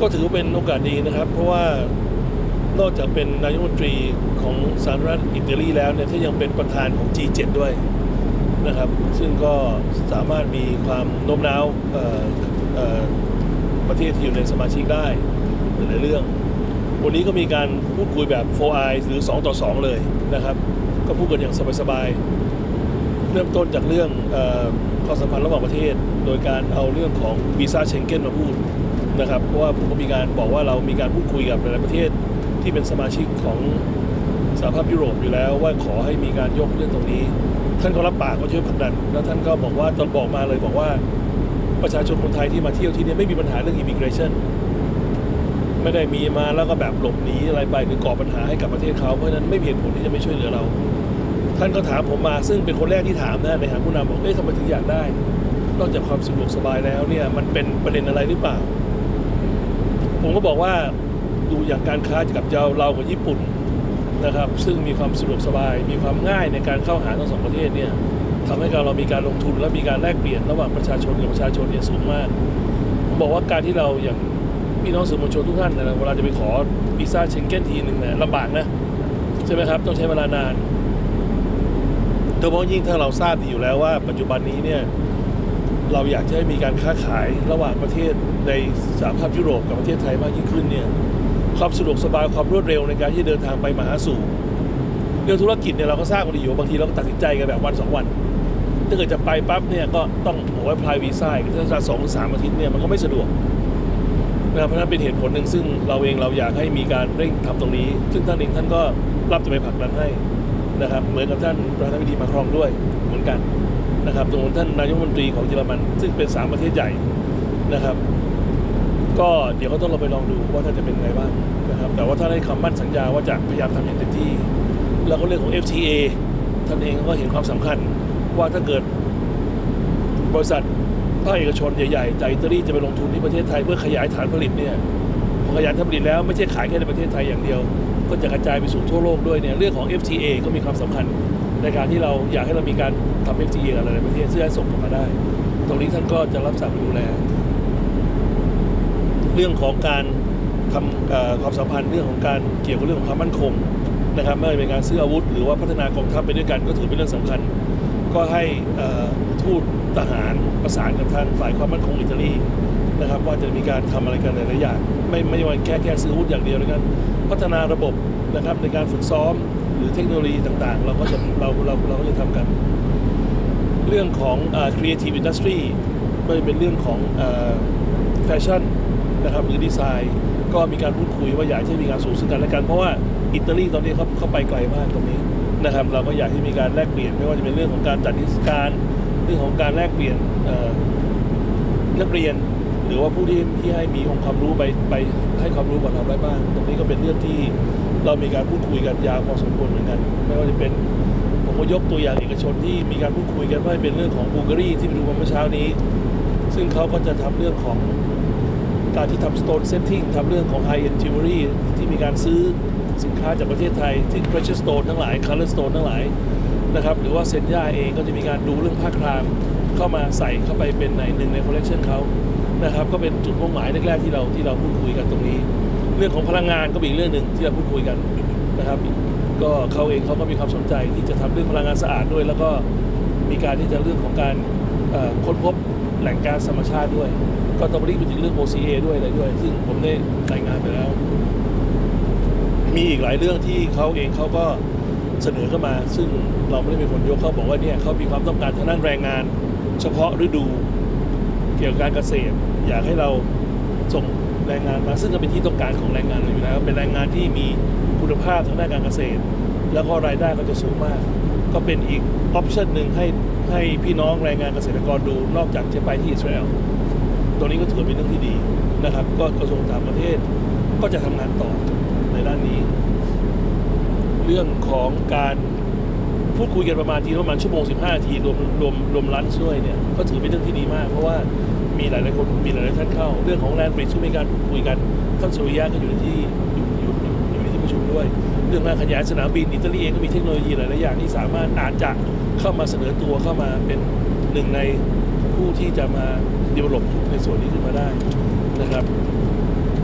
ก็ถือว่าเป็นโอกาสดีนะครับเพราะว่านอกจากเป็นนายกรัฐมนตรีของสาธารณรัฐอิตาลีแล้วเนี่ยที่ยังเป็นประธานของ G7 ด้วยนะครับซึ่งก็สามารถมีความโน้มน้าวประเทศที่อยู่ในสมาชิกได้ในเรื่องวันนี้ก็มีการพูดคุยแบบ 4 eyes หรือ2 ต่อ 2เลยนะครับก็พูดกันอย่างสบายๆเริ่มต้นจากเรื่องความสัมพันธ์ระหว่างประเทศโดยการเอาเรื่องของวีซ่าเชงเก้นมาพูดนะครับเพราะว่าผมก็มีการบอกว่าเรามีการพูดคุยกับหลายประเทศที่เป็นสมาชิกของสหภาพยุโรปอยู่แล้วว่าขอให้มีการยกเรื่องตรงนี้ท่านก็รับปากว่าช่วยผลักดันแล้วท่านก็บอกว่าตอนบอกมาเลยบอกว่าประชาชนคนไทยที่มาเที่ยวที่นี่ไม่มีปัญหาเรื่อง immigration ไม่ได้มีมาแล้วก็แบบหลบหนีอะไรไปหรือก่อปัญหาให้กับประเทศเขาเพราะฉะนั้นไม่มีเหตุผลที่จะไม่ช่วยเหลือเราท่านก็ถามผมมาซึ่งเป็นคนแรกที่ถามนะในฐานะผู้นำบอกทำไมถึงอยากได้นอกจากความสะดวกสบายแล้วเนี่ยมันเป็นประเด็นอะไรหรือเปล่าผมก็บอกว่าดูอย่างการค้ากับเรากับญี่ปุ่นนะครับซึ่งมีความสะดวกสบายมีความง่ายในการเข้าหาทั้งสองประเทศเนี่ยทำให้เรามีการลงทุนและมีการแลกเปลี่ยนระหว่างประชาชนกับประชาชนเนี่ยสูงมากผมบอกว่าการที่เราอย่างพี่น้องสื่อมวลชนทุกท่านนะเวลาจะไปขอวีซ่าเชงเก้นทีหนึ่งเนี่ยลำบากนะใช่ไหมครับต้องใช้เวลานานโดยเฉพาะยิ่งถ้าเราทราบดีอยู่แล้วว่าปัจจุบันนี้เนี่ยเราอยากจะให้มีการค้าขายระหว่างประเทศในสหภาพยุโรปกับประเทศไทยมากยิ่งขึ้นเนี่ยความสะดวกสบายความรวดเร็วในการที่เดินทางไปมาหาสู่เรื่องธุรกิจเนี่ยเราก็ทราบกันดีอยู่บางทีเราก็ตัดสินใจกันแบบวัน2 วันถ้าเกิดจะไปปั๊บเนี่ยก็ต้องแอพพลายวีซ่าถ้า2 หรือ 3 อาทิตย์เนี่ยมันก็ไม่สะดวกนะเพราะนั้นเป็นเหตุผลหนึ่งซึ่งเราเองเราอยากให้มีการเร่งทำตรงนี้ซึ่งท่านเองท่านก็รับจะไปผลักดันให้นะครับเหมือนกับท่านประธานาธิบดีมาครองด้วยเหมือนกันนะครับตรงท่านนายกรัฐมนตรีของเยอรมันซึ่งเป็น3 ประเทศใหญ่นะครับก็เดี๋ยวก็ต้องเราไปลองดูว่าท่านจะเป็นไงบ้างนะครับแต่ว่าท่านให้คำมั่นสัญญาว่าจะพยายามทำอย่างเต็มที่แล้วก็เรื่องของ FTA ท่านเองก็เห็นความสำคัญว่าถ้าเกิดบริษัทภาคเอกชนใหญ่ๆจากอิตาลีจะไปลงทุนที่ประเทศไทยเพื่อขยายฐานผลิตเนี่ยพอขยายฐานผลิตแล้วไม่ใช่ขายแค่ในประเทศไทยอย่างเดียวก็จะกระจายไปสู่ทั่วโลกด้วยเนี่ยเรื่องของ FTA ก็มีความสำคัญในการที่เราอยากให้เรามีการทำ FTA กับหลายประเทศเพื่อให้ส่งออกมาได้ตรงนี้ท่านก็จะรับสั่งดูแลเรื่องของการทำความสัมพันธ์เรื่องของการเกี่ยวกับเรื่องของความมั่นคงนะครับไม่ว่าจะเป็นการซื้ออาวุธหรือว่าพัฒนากองทัพไปด้วยกันก็ถือเป็นเรื่องสำคัญก็ให้ทูตทหารประสานกับทางฝ่ายความมั่นคงอิตาลีนะครับว่าจะมีการทำอะไรกันหลายอย่างไม่ว่าแค่ซื้ออาวุธอย่างเดียวแล้วกันพัฒนาระบบนะครับในการฝึกซ้อมหรือเทคโนโลยีต่างๆเราก็จะทำกันเรื่องของ creative industry ก็จะเป็นเรื่องของแฟชั่นนะครับหรือดีไซน์ก็มีการพูดคุยว่าอยากให้มีการสู่ซึ่งกันและกันเพราะว่าอิตาลีตอนนี้เขาไปไกลมากตรงนี้นะครับเราก็อยากให้มีการแลกเปลี่ยนไม่ว่าจะเป็นเรื่องของการจัดนิทรรศการเรื่องของการแลกเปลี่ยนนักเรียนหรือว่าผู้ที่ให้มีองค์ความรู้ไปให้ความรู้กับเราได้บ้างตรงนี้ก็เป็นเรื่องที่เรามีการพูดคุยกันยาวพอสมควรเหมือนกันไม่ว่าจะเป็นผมก็ยกตัวอย่างเอกชนที่มีการพูดคุยกันว่าเป็นเรื่องของบูการีที่ไปดูมาเมื่อเช้านี้ซึ่งเขาก็จะทำเรื่องของการที่ทำ stone setting ทำเรื่องของ high end jewelry ที่มีการซื้อสินค้าจากประเทศไทยที่ precious stone ทั้งหลาย color stone ทั้งหลายนะครับหรือว่าเซนย่าเองก็จะมีการดูเรื่องผ้าครามเข้ามาใส่เข้าไปเป็นหนึ่งใน collection เขานะครับก็เป็นจุดมุ่งหมายแรกๆที่เราพูดคุยกันตรงนี้เรื่องของพลังงานก็เป็นอีกเรื่องหนึ่งที่เราพูดคุยกันนะครับก็เขาเองเขาก็มีความสนใจที่จะทำเรื่องพลังงานสะอาดด้วยแล้วก็มีการที่จะเรื่องของการค้นพบแหล่งก๊าซธรรมชาติด้วยก็ต้องรีบไปถึงเรื่อง OCA ด้วยอะไรด้วยซึ่งผมได้รายงานไปแล้วมีอีกหลายเรื่องที่เขาเองเขาก็เสนอเข้ามาซึ่งเราไม่ได้เป็นคนยกเขาบอกว่าเนี่ยเขามีความต้องการทางด้านแรงงานเฉพาะฤดูเกี่ยวกับการเกษตรอยากให้เราส่งแรงงานมาซึ่งก็เป็นที่ต้องการของแรงงานอยู่แล้วเป็นแรงงานที่มีคุณภาพทางด้านการเกษตรแล้วก็รายได้ก็จะสูงมากก็เป็นอีกออปชั่นหนึ่งให้พี่น้องแรงงานเกษตรกรดูนอกจากจะไปที่อิสราเอลตรงนี้ก็ถือเป็นเรื่องที่ดีนะครับก็กระทรวงต่างประเทศก็จะทำงานต่อในด้านนี้เรื่องของการพูดคุยกันประมาณ1 ชั่วโมง 15 นาทีรวมลันช์ด้วยเนี่ยก็ถือเป็นเรื่องที่ดีมากเพราะว่ามีหลายๆคนมีหลายๆท่านเข้าเรื่องของแลนด์บริดจ์ที่มีการพูดคุยกันท่านสุริยะก็อยู่ในที่ประชุมด้วยเรื่องการขยายสนามบินอิตาลีเองก็มีเทคโนโลยีหลายๆอย่างที่สามารถอาจจะเข้ามาเสนอตัวเข้ามาเป็นหนึ่งในผู้ที่จะมาdevelopในส่วนนี้ขึ้นมาได้นะครับ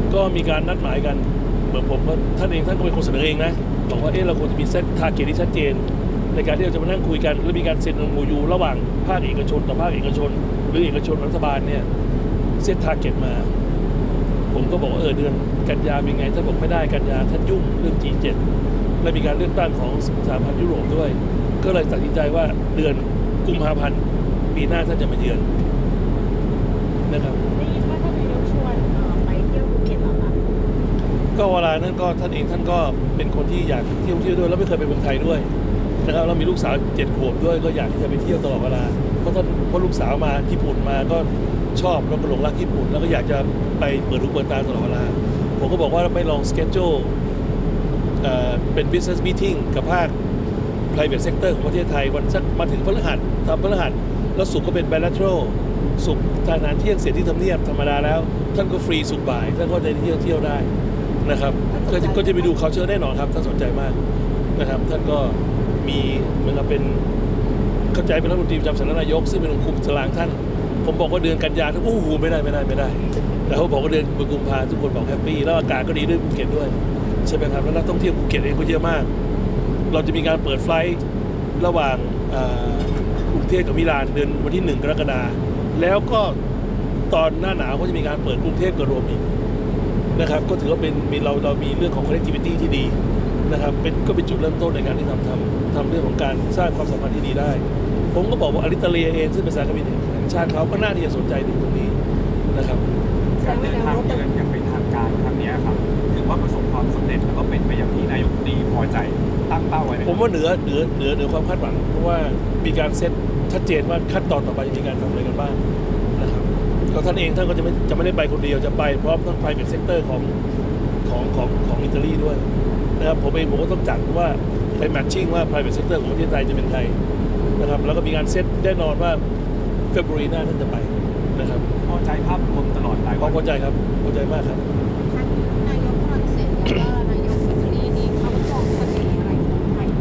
ก็มีการนัดหมายกันเหมือนผมก็ท่านก็เป็นคนเสนอเองนะบอกว่าเราควรจะมีเซตทาร์เก็ตที่ชัดเจนในการที่เราจะมานั่งคุยกันและมีการเซ็น MOU ระหว่างภาคเอกชนต่อภาคเอกชนหรือเอกชนรัฐบาลเนี่ยเซตทาร์เก็ตมาผมก็บอกว่าเดือนกันยาเป็นไงท่านบอกไม่ได้กันยาท่านยุ่งเรื่อง G7 และมีการเลือกตั้งของสหพันธ์ยุโรปด้วยก็เลยตัดสินใจว่าเดือนกุมภาพันธ์ปีหน้าท่านจะมาเยือนนะครับได้ยินว่าท่านนายกชวนไปเที่ยวภูเก็ตเหรอคะก็เวลานั้นก็ท่านก็เป็นคนที่อยากเที่ยวด้วยแล้วไม่เคยไปเมืองไทยด้วยนะครับแล้วมีลูกสาว7 ขวบด้วยก็อยากที่จะไปเที่ยวตลอดเวลาเพราะลูกสาวมาญี่ปุ่นมาก็ชอบแล้วก็หลงรักญี่ปุ่นแล้วก็อยากจะไปเปิดหูเปิดตาตลอดเวลาผมก็บอกว่าไม่ลอง schedule เป็น business meeting กับภาค private sector ของประเทศไทยวันสักมาถึงพฤหัสแล้วศุกร์ก็เป็น bilateral ศุกร์ทานอาหารเที่ยงเสร็จที่ทำเนียบธรรมดาแล้วท่านก็ฟรีศุกร์บ่ายท่านก็จะเที่ยวได้นะครับก็จะไปดู culture แน่นอนครับท่านสนใจมากนะครับท่านก็มีเหมือนกับเป็นเข้าใจเป็นรัฐมนตรีประจำสำนักนายกซึ่งเป็นองค์คุมตารางท่านผมบอกว่าเดือนกันยาท่านไม่ได้แต่เขาบอกว่าเดือนกุมภาทุกคนบอกแฮปปี้แล้วอากาศก็ดีด้วยภูเก็ตด้วยใช่ไหมครับแล้วนักท่องเที่ยวภูเก็ตเองก็เยอะมากเราจะมีการเปิดไฟล์ระหว่างกรุงเทพกับมิลานเดือนวันที่1 กรกฎาคมแล้วก็ตอนหน้าหนาวก็จะมีการเปิดกรุงเทพกับโรมอีกนะครับก็ถือว่าเป็นเรามีเรื่องของ connectivity ที่ดีนะครับก็เป็นจุดเริ่มต้นในการที่ทำเรื่องของการสร้างความสัมพันธ์ที่ดีได้ผมก็บอกว่าอลิตาเลียเองซึ่งเป็นสายการบินแห่งชาติเขาก็น่าที่จะสนใจในตรงนี้นะครับการเดินทางเยือนอย่างเป็นทางการครั้งนี้ครับถือว่าประสบความสำเร็จแล้วก็เป็นไปอย่างที่นายกดีพอใจตั้งเป้าไว้ผมว่าเหนือความคาดหวังเพราะว่ามีการเซตชัดเจนว่าขั้นตอนต่อไปจะมีการทำอะไรกันบ้างนะครับก็ท่านก็จะไม่ได้ไปคนเดียวจะไปพร้อมทั้ง private sector ของอิตาลีด้วยนะครับผมก็ต้องจัดว่าไปแมทชิ่งว่า private sector ของประเทศไทยจะเป็นใครนะครับแล้วก็มีการเซตแน่นอนว่าเฟบรุรีหน้าท่านจะไปนะครับพอใจภาพรวมตลอดหลายวันพอใจครับพอใจมากครับท่านนายกฝรั่งเศสแล้วก็นายกอิตาลีนี่เขามองเสน่ห์อะไรของไทย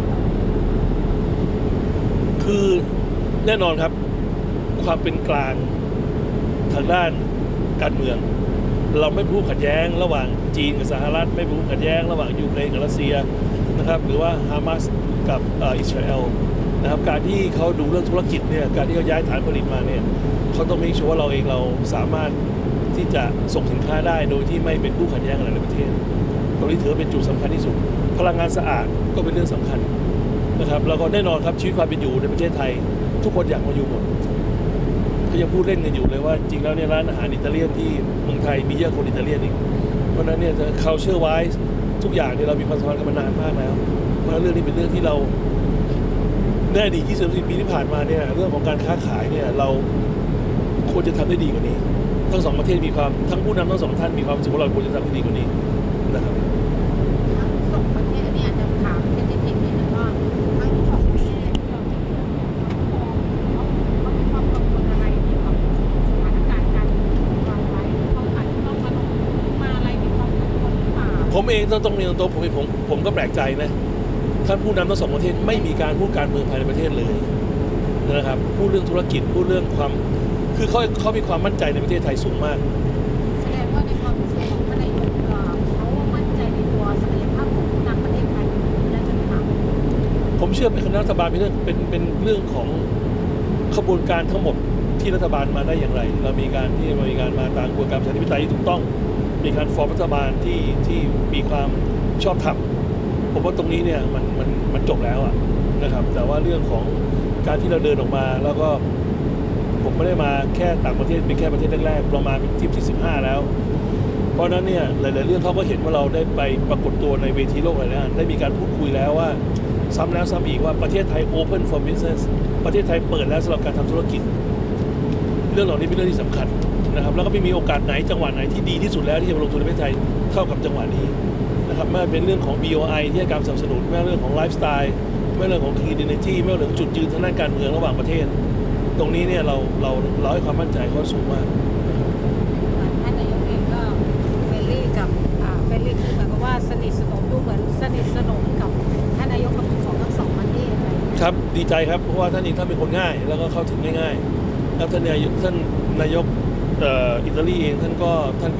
คือแน่นอนครับความเป็นกลางทางด้านการเมืองเราไม่พูดขัดแย้งระหว่างจีนกับสหรัฐไม่พูดขัดแย้งระหว่างยูเครนกับรัสเซียนะครับหรือว่าฮามาสกับอิสราเอลนะครับการที่เขาดูเรื่องธุรกิจเนี่ยการที่เขาย้ายฐานผลิตมาเนี่ยเขาต้องมีชัวร์ว่าเราสามารถที่จะส่งสินค้าได้โดยที่ไม่เป็นคู่ขัดแย้งอะไรในประเทศตรงนี้ถือเป็นจุดสำคัญที่สุดพลังงานสะอาดก็เป็นเรื่องสำคัญนะครับแล้วก็แน่นอนครับชีวิตความเป็นอยู่ในประเทศไทยทุกคนอยากมาอยู่หมดเขายังพูดเล่นกันอยู่เลยว่าจริงแล้วเนี่ยร้านอาหารอิตาเลียนที่เมืองไทยมีเยอะคนอิตาเลียนอีกเพราะนั้นเนี่ย culture wise ทุกอย่างเนี่ยเรามีความสัมพันธ์กันมานานมากแล้วเพราะเรื่องนี้เป็นเรื่องที่เราในอดีต20 ปีที่ผ่านมาเนี่ยเรื่องของการค้าขายเนี่ยเราควรจะทำได้ดีกว่านี้ทั้งสองประเทศมีความทั้งผู้นำทั้งสองท่านมีความรู้สึกว่าเราควรจะทำได้ดีกว่านี้นะครับทั้งสองประเทศเนี่ยจะถามเป็นเทคนิคนิดนึงว่าทั้งสองประเทศที่เราจะเขามีความกังวลอะไรเกี่ยวกับสถานการณ์การวางไว้เขาอาจจะต้องมาอะไรมีความกังวลหรือเปล่าผมเองต้องมีตัวผมก็แปลกใจนะท่านผู้นำทั้งสองประเทศไม่มีการพูดการเมืองภายในประเทศเลยนะครับพูดเรื่องธุรกิจพูดเรื่องความคือเขามีความมั่นใจในประเทศไทยสูงมากแสดงว่าในความรู้สึกของท่านนายกเขามั่นใจในตัวศักยภาพของผู้นำประเทศไทยและจะทำผมเชื่อเป็นคณะรัฐบาลเป็นเรื่องของขบวนการทั้งหมดที่รัฐบาลมาได้อย่างไรเรามีการมาตามกระบวนการประชาธิปไตยที่ถูกต้องมีการฟอร์มรัฐบาลที่มีความชอบธรรมผมว่าตรงนี้เนี่ยมันจบแล้วนะครับแต่ว่าเรื่องของการที่เราเดินออกมาแล้วก็ผมไม่ได้มาแค่ต่างประเทศเป็นแค่ประเทศแรกๆเรามาเป็นที่15แล้วเพราะนั้นเนี่ยหลายๆเรื่องเขาก็เห็นว่าเราได้ไปปรากฏตัวในเวทีโลกหลายด้านได้มีการพูดคุยแล้วว่าซ้ำแล้วซ้ำอีกว่าประเทศไทย open for business ประเทศไทยเปิดแล้วสำหรับการทำธุรกิจเรื่องเหล่านี้เป็นเรื่องที่สำคัญนะครับแล้วก็ไม่มีโอกาสไหนจังหวัดไหนที่ดีที่สุดแล้วที่จะมาลงทุนในประเทศไทยเท่ากับจังหวะนี้นะครับไม่เป็นเรื่องของ BOI ที่ให้การสนับสนุนไม่เรื่องของไลฟ์สไตล์ไม่เรื่องของ clean energy ไม่เรื่องจุดยืนทางด้านการเมืองระหว่างประเทศตรงนี้เนี่ยเราให้ความมั่นใจเขาสูงมากท่านนายกเองก็เฟรนลี่กับเฟรนลี่คือหมายความว่าสนิทสนมดูเหมือนสนิทสนมกับท่านนายกของทั้งสองประเทศครับดีใจครับเพราะว่าท่านเองท่านเป็นคนง่ายแล้วก็เข้าถึงง่ายๆแล้วท่านนายกอิตาลีเองท่านก็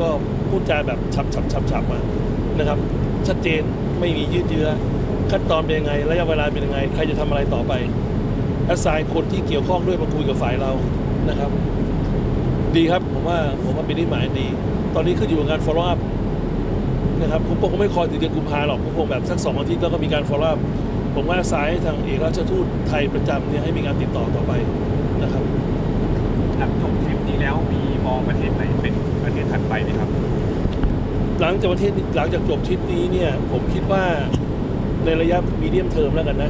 พูดจาแบบฉับมานะครับชัดเจนไม่มียืดเยื้อขั้นตอนเป็นยังไงระยะเวลาเป็นยังไงใครจะทำอะไรต่อไปแอสไซน์คนที่เกี่ยวข้องด้วยมาคุยกับฝ่ายเรานะครับดีครับผมว่าเป็นนิหมายดีตอนนี้ขึ้นอยู่กับการ follow up นะครับผมคงไม่คอยถึงเดือนกุมภาหรอกผมคงแบบสัก2 อาทิตย์แล้วก็มีการ follow up ผมว่าสายทางเอกราชทูตไทยประจำเนี่ยให้มีการติดต่อต่อไปนะครับหลังจบทริปนี้แล้วมีมองประเทศไหนเป็นประเทศถัดไปไหมครับหลังจากจบทริปนี้เนี่ยผมคิดว่าในระยะมีเดียมเทอมแล้วกันนะ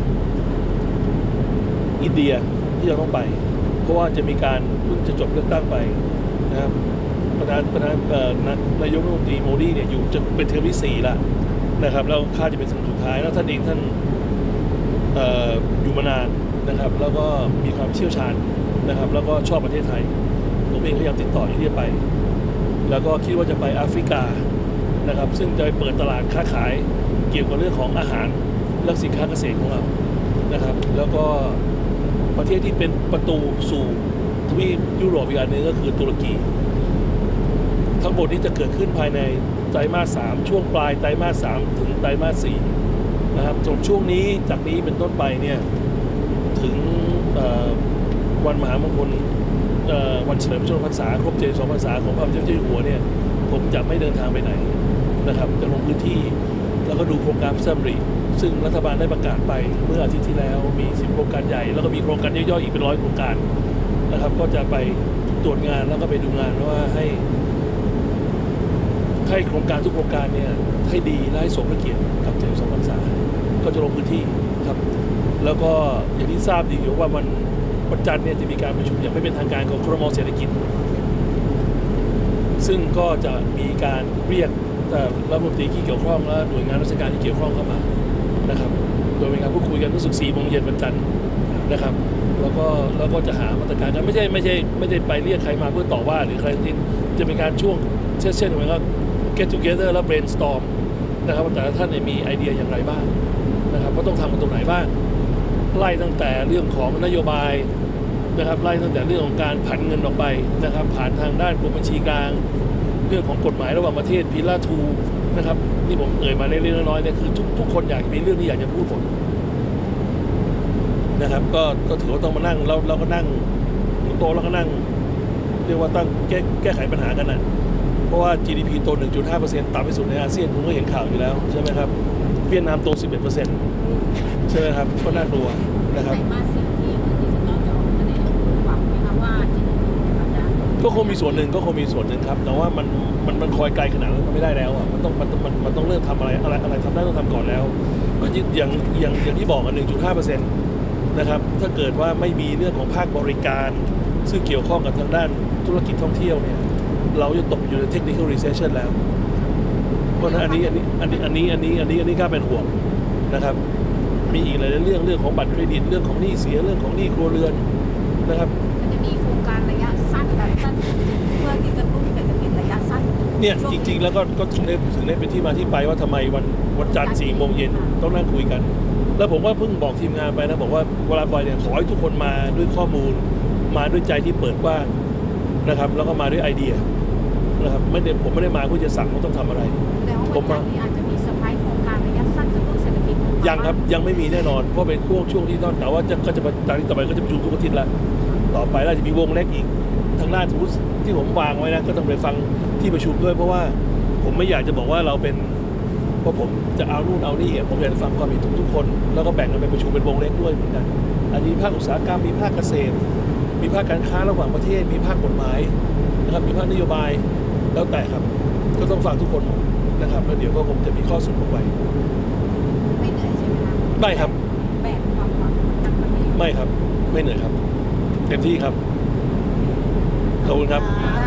อินเดียที่เราต้องไปเพราะว่าจะมีการเพิ่งจะจบเลือกตั้งไปนะครับประธานนายกรัฐมนตรีโมดีเนี่ยอยู่จะเป็นเทอมที่4แล้วนะครับแล้วคาดจะเป็นสุดท้ายแล้วท่านเองท่านอยู่มานานนะครับแล้วก็มีความเชี่ยวชาญนะครับแล้วก็ชอบประเทศไทยผมเองพยายามติดต่ออินเดียไปแล้วก็คิดว่าจะไปแอฟริกานะครับซึ่งจะไปเปิดตลาดค้าขายเกี่ยวกับเรื่องของอาหารและสินค้าเกษตรของเรานะครับแล้วก็ประเทศที่เป็นประตูสู่ทวีปยุโรปอีกอันหนึงก็คือตุรกีทั้งหมดนี้จะเกิดขึ้นภายในไตรมาส 3ช่วงปลายไตรมาส 3ถึงไตรมาส 4นะครับจนช่วงนี้จากนี้เป็นต้นไปเนี่ยถึงวันมหามงคลวันเฉลิมพระชนมพรรษาครบ72 พรรษาของพระบาทสมเด็จเจ้าอยู่หัวเนี่ยผมจะไม่เดินทางไปไหนนะครับจะลงพื้นที่แล้วก็ดูโครงการพระราชดำริซึ่งรัฐบาลได้ประกาศไปเมื่ออาทิตย์ที่แล้วมี10 โครงการใหญ่แล้วก็มีโครงการย่อยๆอีกเป็น100 โครงการนะครับก็จะไปตรวจงานแล้วก็ไปดูงานว่าให้โครงการทุกโครงการเนี่ยให้ดีและให้สมพระเกียรติกับ72 พรรษาก็จะลงพื้นที่ครับแล้วก็อย่างที่ทราบดีอยู่ว่าวันจันทร์เนี่ยจะมีการประชุมอย่างไม่เป็นทางการของครม.เศรษฐกิจซึ่งก็จะมีการเรียกรัฐมนตรีที่เกี่ยวข้องและหน่วยงานราชการที่เกี่ยวข้องเข้ามานะครับโดยมีการพูดคุยกันรู้สึก4 โมงเย็นวันจันทร์นะครับแล้วก็จะหามาตรการกันไม่ใช่ไปเรียกใครมาเพื่อต่อว่าหรือใครที่จะเป็นการช่วงเช่นเหมือนกับ get together แล้ว brainstorm นะครับว่าแต่ละท่านมีไอเดียอย่างไรบ้างนะครับว่าต้องทำกันตรงไหนบ้างไล่ตั้งแต่เรื่องของนโยบายนะครับไล่ตั้งแต่เรื่องของการผันเงินออกไปนะครับผ่านทางด้านกรมบัญชีกลางเรื่องของกฎหมายระหว่างประเทศพิลาทูนะครับนี่ผมเอ่ยมาเล็กๆน้อยๆเนี่ยคือทุกคนอยากมีเรื่องที่อยากจะพูดหมดนะครับก็ถือว่าต้องมานั่งเราก็นั่งโต๊ะแล้วก็นั่งเรียกว่าตั้งแก้ไขปัญหากันนะเพราะว่า GDP โต 1.5% ต่ำที่สุดในอาเซียนคุณก็เห็นข่าวอยู่แล้วใช่ไหมครับเวียดนามโต 11% ใช่ไหมครับก็น่ากลัวนะครับก็คงมีส่วนหนึ่งครับแต่ว่ามันคอยไกลขนาดนั้นมันไม่ได้แล้วอ่ะมันต้องเริ่มทำอะไรทำได้ต้องทำก่อนแล้วก็อย่างที่บอกกัน 1.5% นะครับถ้าเกิดว่าไม่มีเรื่องของภาคบริการซึ่งเกี่ยวข้องกับทางด้านธุรกิจท่องเที่ยวเนี่ยเราจะตกอยู่ใน technical recession แล้วเพราะฉะนั้นอันนี้ก็เป็นห่วงนะครับมีอีกหลายเรื่องของบัตรเครดิตเรื่องของหนี้เสียเรื่องของหนี้ครัวเรือนนะครับมันจะมีโครงการระยะสั้นแบบสั้นเพื่อที่จะตุ้นเศรษฐกิจระยะสั้นเนี่ยจริงๆแล้วก็ถึงได้เป็นที่มาที่ไปว่าทำไมวันจันทร์4 โมงเย็นต้องนั่งคุยกันแล้วผมก็เพิ่งบอกทีมงานไปนะบอกว่าเวลาไปเนี่ยขอให้ทุกคนมาด้วยข้อมูลมาด้วยใจที่เปิดกว้างนะครับแล้วก็มาด้วยไอเดียนะครับผมไม่ได้มาเพื่อจะสั่งว่าต้องทำอะไรผมว่าอาจจะมีเซอร์ไพรส์โครงการระยะสั้นกระตุ้นเศรษฐกิจยังครับยังไม่มีแน่นอนเพราะเป็นช่วงที่ต้องแต่ว่าก็จะจากนี้ต่อไปก็จะประชุมทุกอาทิตย์ละต่อไปแล้วจะมีวงเล็กอีกทางด้านสมมติที่ผมวางไว้นะก็ต้องไปฟังที่ประชุมด้วยเพราะว่าผมไม่อยากจะบอกว่าเราเป็นเพราะผมจะเอานู่นเอานี่ผมอยากจะฟังความเห็นทุกคนแล้วก็แบ่งกันไปประชุมเป็นวงเล็กด้วยเหมือนกันอันนี้ภาคอุตสาหกรรมมีภาคเกษตรมีภาคการค้าระหว่างประเทศมีภาคกฎหมายนะครับมีภาคนโยบายแล้วแต่ครับก็ต้องฟังทุกคนนะครับแล้วเดี๋ยวก็คงจะมีข้อสรุปออกไปไม่เหนื่อยใช่ไหมครับไม่ครับแบกความหวังทั้งประเทศไม่ครับไม่เหนื่อยครับเต็มที่ครับขอบคุณครับ